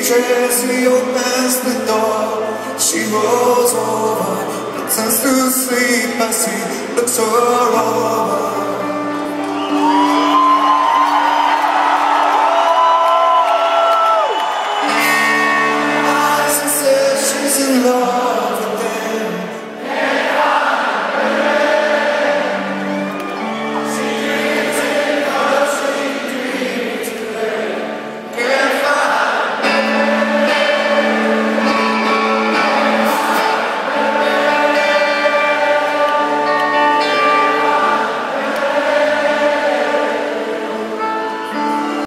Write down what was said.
reaches, he opens the door. She rolls over, pretends to sleep as he looks her over.